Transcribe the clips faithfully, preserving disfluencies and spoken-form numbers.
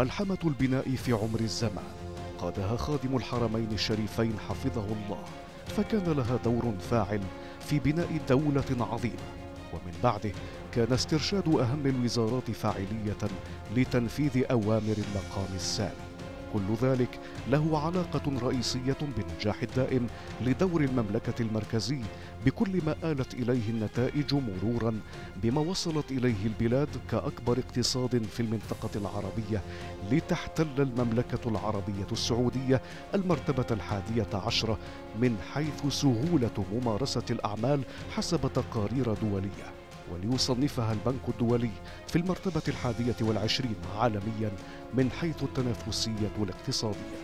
ملحمة البناء في عمر الزمان قادها خادم الحرمين الشريفين حفظه الله، فكان لها دور فاعل في بناء دولة عظيمة، ومن بعده كان استرشاد أهم الوزارات فاعلية لتنفيذ أوامر المقام السامي. كل ذلك له علاقة رئيسية بالنجاح الدائم لدور المملكة المركزي بكل ما آلت إليه النتائج، مرورا بما وصلت إليه البلاد كأكبر اقتصاد في المنطقة العربية، لتحتل المملكة العربية السعودية المرتبة الحادية عشرة من حيث سهولة ممارسة الأعمال حسب تقارير دولية، وليصنفها البنك الدولي في المرتبة الحادية والعشرين عالميا من حيث التنافسية الاقتصادية.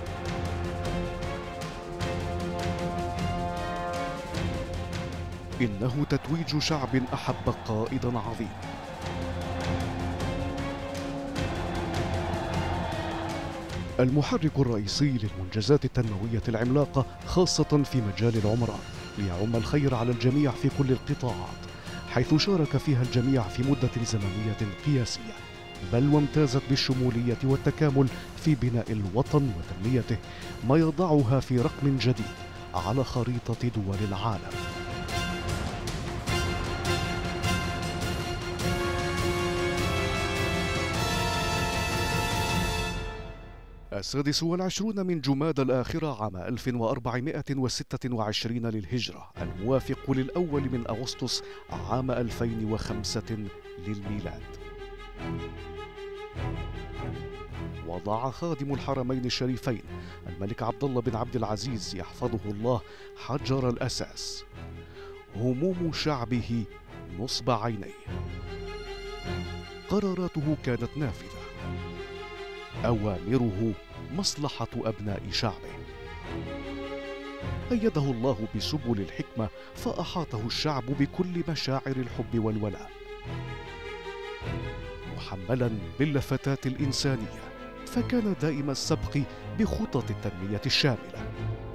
إنه تتويج شعب أحب قائدا عظيما. المحرك الرئيسي للمنجزات التنموية العملاقة خاصة في مجال العمران ليعم الخير على الجميع في كل القطاعات، حيث شارك فيها الجميع في مدة زمنية قياسية، بل وامتازت بالشمولية والتكامل في بناء الوطن وتنميته، ما يضعها في رقم جديد على خريطة دول العالم. السادس والعشرون من جمادى الآخرة عام ألف وأربعمائة وستة وعشرين للهجرة، الموافق للأول من أغسطس عام ألفين وخمسة للميلاد، وضع خادم الحرمين الشريفين الملك عبد الله بن عبد العزيز يحفظه الله حجر الأساس. هموم شعبه نصب عينيه، قراراته كانت نافذة، أوامره مصلحة أبناء شعبه. أيده الله بسبل الحكمة فأحاطه الشعب بكل مشاعر الحب والولاء، محملا باللفتات الإنسانية، فكان دائم السبق بخطط التنمية الشاملة.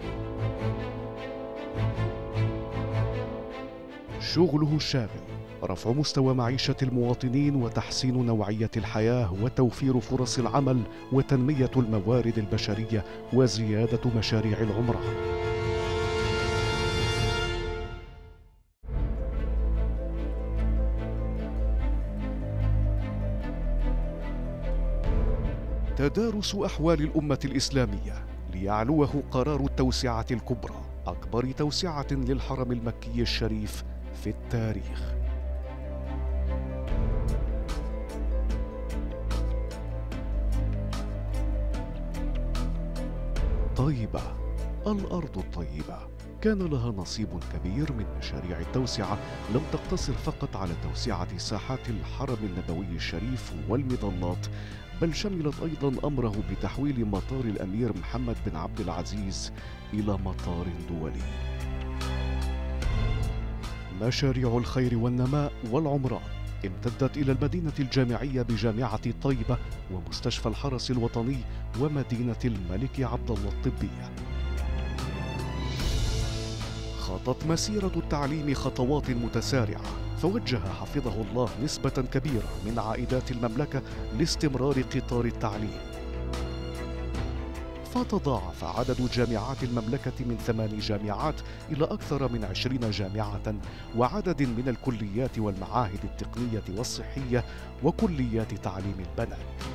شغله الشاغل رفع مستوى معيشة المواطنين وتحسين نوعية الحياة وتوفير فرص العمل وتنمية الموارد البشرية وزيادة مشاريع العمران. تدارس أحوال الأمة الإسلامية ليعلوه قرار التوسعة الكبرى، أكبر توسعة للحرم المكي الشريف في التاريخ. طيبة، الأرض الطيبة، كان لها نصيب كبير من مشاريع التوسعة، لم تقتصر فقط على توسعة ساحات الحرم النبوي الشريف والمظلات، بل شملت أيضا أمره بتحويل مطار الأمير محمد بن عبد العزيز إلى مطار دولي. مشاريع الخير والنماء والعمران امتدت إلى المدينة الجامعية بجامعة طيبة ومستشفى الحرس الوطني ومدينة الملك عبد الله الطبية. خاضت مسيرة التعليم خطوات متسارعة، فوجه حفظه الله نسبة كبيرة من عائدات المملكة لاستمرار قطار التعليم، فتضاعف عدد جامعات المملكة من ثمان جامعات إلى أكثر من عشرين جامعة، وعدد من الكليات والمعاهد التقنية والصحية وكليات تعليم البنات.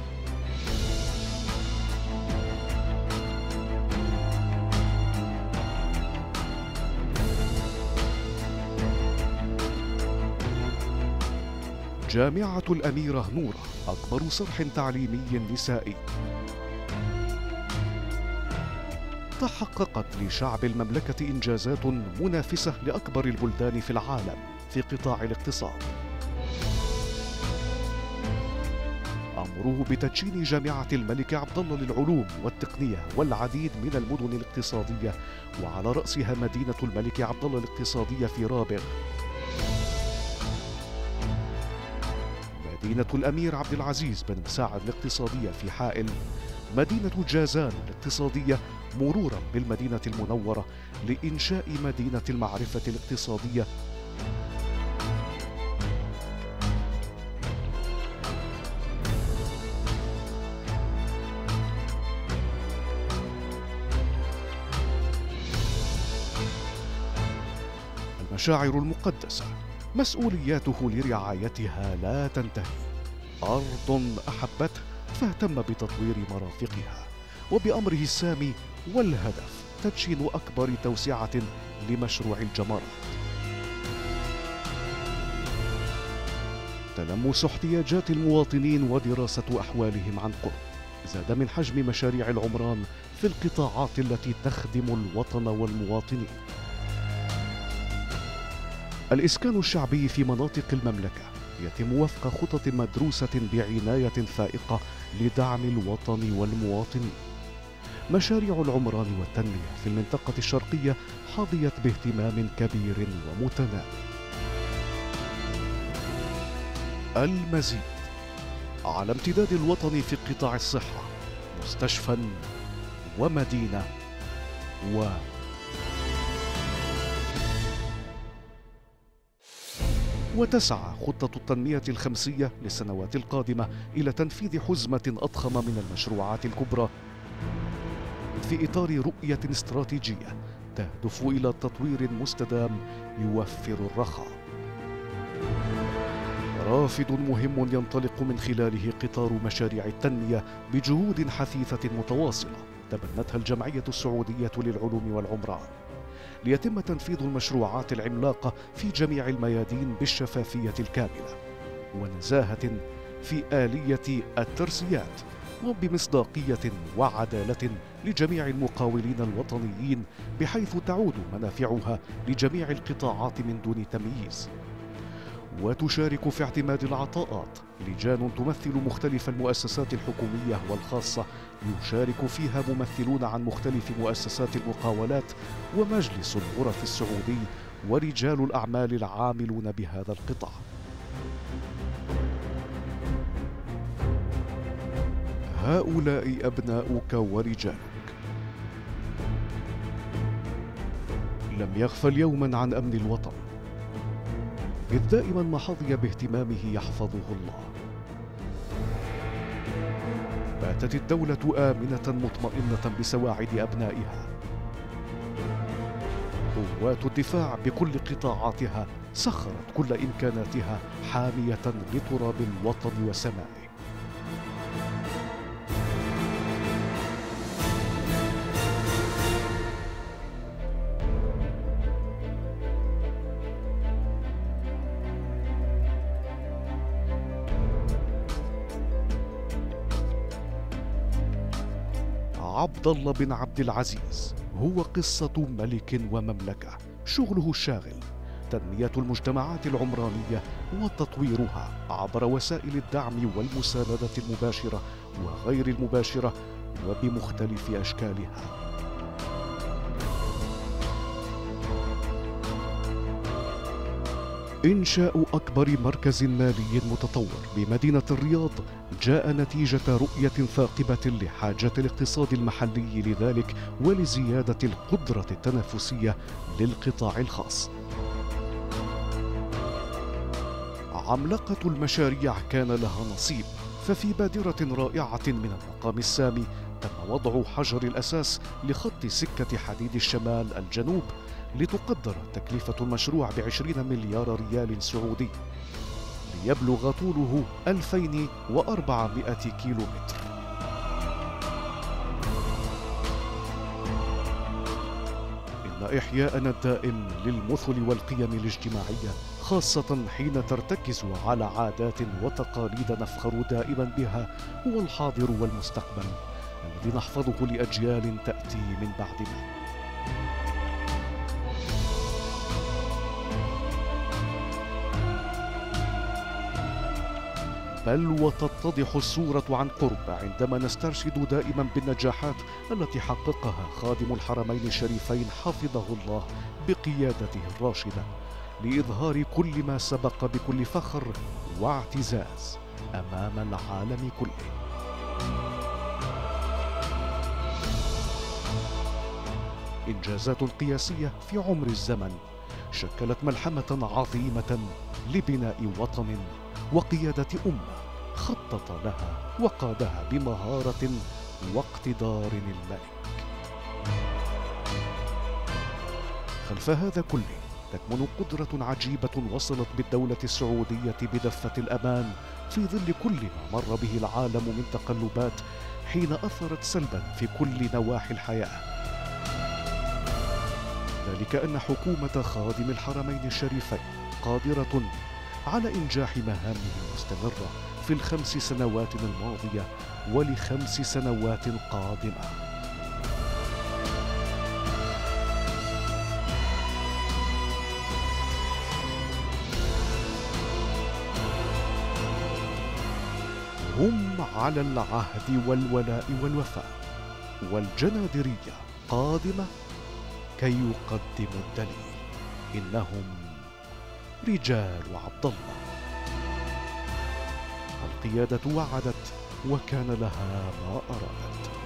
جامعة الأميرة نورة أكبر صرح تعليمي نسائي، تحققت لشعب المملكة إنجازات منافسة لأكبر البلدان في العالم في قطاع الاقتصاد. أمره بتدشين جامعة الملك عبد الله للعلوم والتقنية والعديد من المدن الاقتصادية، وعلى رأسها مدينة الملك عبد الله الاقتصادية في رابغ، مدينة الأمير عبد العزيز بن مساعد الاقتصادية في حائل، مدينة جازان الاقتصادية، مرورا بالمدينة المنورة لإنشاء مدينة المعرفة الاقتصادية، المشاعر المقدسة مسؤولياته لرعايتها لا تنتهي. أرض أحبته فاهتم بتطوير مرافقها، وبأمره السامي والهدف تدشين أكبر توسعة لمشروع الجمرات. تلمس احتياجات المواطنين ودراسة أحوالهم عن قرب زاد من حجم مشاريع العمران في القطاعات التي تخدم الوطن والمواطنين. الإسكان الشعبي في مناطق المملكة يتم وفق خطط مدروسة بعناية فائقة لدعم الوطن والمواطنين. مشاريع العمران والتنمية في المنطقة الشرقية حظيت باهتمام كبير ومتناهي. المزيد على امتداد الوطن في قطاع الصحة، مستشفى ومدينة و وتسعى خطة التنمية الخمسية للسنوات القادمة إلى تنفيذ حزمة أضخم من المشروعات الكبرى في إطار رؤية استراتيجية تهدف إلى تطوير مستدام يوفر الرخاء. رافد مهم ينطلق من خلاله قطار مشاريع التنمية بجهود حثيثة متواصلة تبنتها الجمعية السعودية للعلوم والعمران، ليتم تنفيذ المشروعات العملاقة في جميع الميادين بالشفافية الكاملة ونزاهة في آلية الترسيات، وبمصداقية وعدالة لجميع المقاولين الوطنيين، بحيث تعود منافعها لجميع القطاعات من دون تمييز. وتشارك في اعتماد العطاءات لجان تمثل مختلف المؤسسات الحكومية والخاصة، يشارك فيها ممثلون عن مختلف مؤسسات المقاولات ومجلس الغرف السعودي ورجال الأعمال العاملون بهذا القطاع. هؤلاء أبناؤك ورجالك. لم يغفل يوما عن أمن الوطن، إذ دائما ما حظي باهتمامه يحفظه الله. باتت الدولة آمنة مطمئنة بسواعد أبنائها. قوات الدفاع بكل قطاعاتها سخرت كل إمكاناتها حامية لتراب الوطن وسمائه. عبد الله بن عبد العزيز هو قصة ملك ومملكة، شغله الشاغل تنمية المجتمعات العمرانية وتطويرها عبر وسائل الدعم والمساندة المباشرة وغير المباشرة وبمختلف أشكالها. إنشاء أكبر مركز مالي متطور بمدينة الرياض جاء نتيجة رؤية ثاقبة لحاجة الاقتصاد المحلي لذلك ولزيادة القدرة التنافسية للقطاع الخاص. عملاقة المشاريع كان لها نصيب، ففي بادرة رائعة من المقام السامي تم وضع حجر الأساس لخط سكة حديد الشمال الجنوب، لتقدر تكلفة المشروع بعشرين مليار ريال سعودي، ليبلغ طوله ألفين وأربعمائة كيلومتر. إن إحياءنا الدائم للمثل والقيم الاجتماعية، خاصة حين ترتكز على عادات وتقاليد نفخر دائما بها، هو الحاضر والمستقبل الذي نحفظه لأجيال تأتي من بعدنا. بل وتتضح الصورة عن قرب عندما نسترشد دائما بالنجاحات التي حققها خادم الحرمين الشريفين حفظه الله بقيادته الراشدة، لإظهار كل ما سبق بكل فخر واعتزاز أمام العالم كله. إنجازات قياسية في عمر الزمن شكلت ملحمة عظيمة لبناء وطن وقيادة أمة خطط لها وقادها بمهارة واقتدار الملك. خلف هذا كله تكمن قدرة عجيبة وصلت بالدولة السعودية بدفة الأمان في ظل كل ما مر به العالم من تقلبات حين أثرت سلبا في كل نواحي الحياة. ذلك أن حكومة خادم الحرمين الشريفين قادرة على إنجاح مهامه المستمرة في الخمس سنوات الماضية ولخمس سنوات قادمة. هم على العهد والولاء والوفاء، والجنادرية قادمة كي يقدموا الدليل. إنهم رجال عبد الله. القيادة وعدت وكان لها ما أرادت.